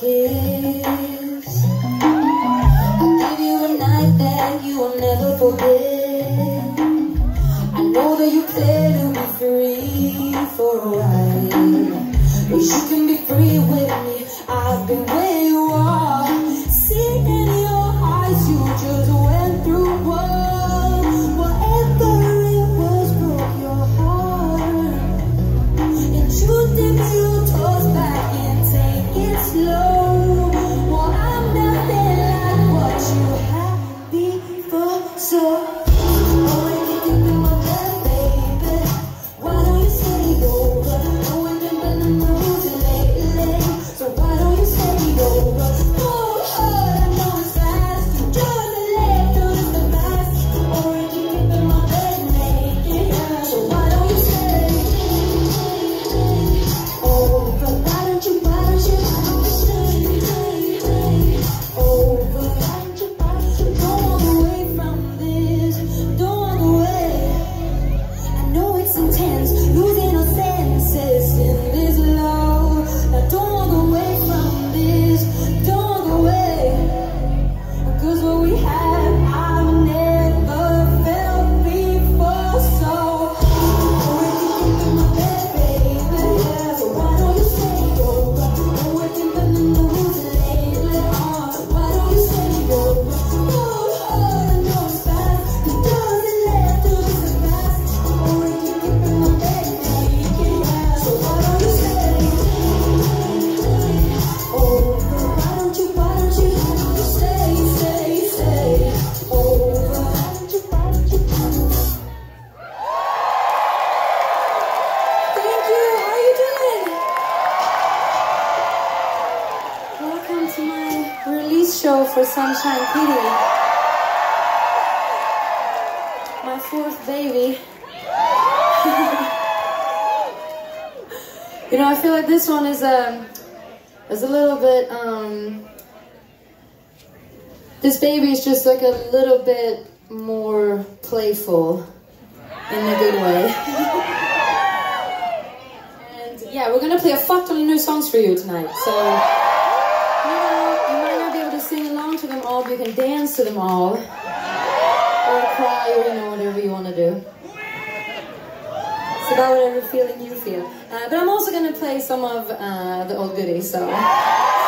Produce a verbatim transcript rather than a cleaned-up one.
kiss. I'll give you a night that you will never forget. I know that you play to be free for a while, but you can be free with me. I've been where you are. See in your eyes you just went through what? Whatever it was broke your heart, and you dip your toes back and take it slow. Well, I'm nothing like what you had before, so oh, when you think in my bed, baby, why don't you stay over? Knowing you've been in the mood lately, so why don't you stay over? Oh, oh, I know it's fast, just a leg through the past. Or if you keep in my bed naked, so why don't you stay over? Why don't you, why don't you, why don't you stay over? Why don't you, why don't you, don't walk away from this, don't walk away. I know it's intense, losing our senses in this love. Now don't walk away from this, don't walk away. Cause what we have, I've never felt before. So oh, if you keep in my bed, baby, yeah, so why don't you stay over? Oh, if you've been in the mood lately, uh, so why don't you stay over? Oh, oh, I know it's fast, it doesn't let through the past. Oh, if you keep in my bed naked, yeah, so why don't you stay over? Why don't you, why don't you, why don't you stay, stay, stay over? Why don't you, why don't you, why don't you? Thank you, how are you doing? Welcome to my release show for Sunshine Kitty. My fourth baby. You know, I feel like this one is um is a little bit um this baby is just like a little bit more playful in a good way. And yeah, we're gonna play a fuck ton of new songs for you tonight. So you know, you might not be able to sing along to them all, but you can dance to them all. Or cry, or you know, whatever you want to do. It's about whatever feeling you feel. Uh, but I'm also going to play some of uh, the old goodies, so...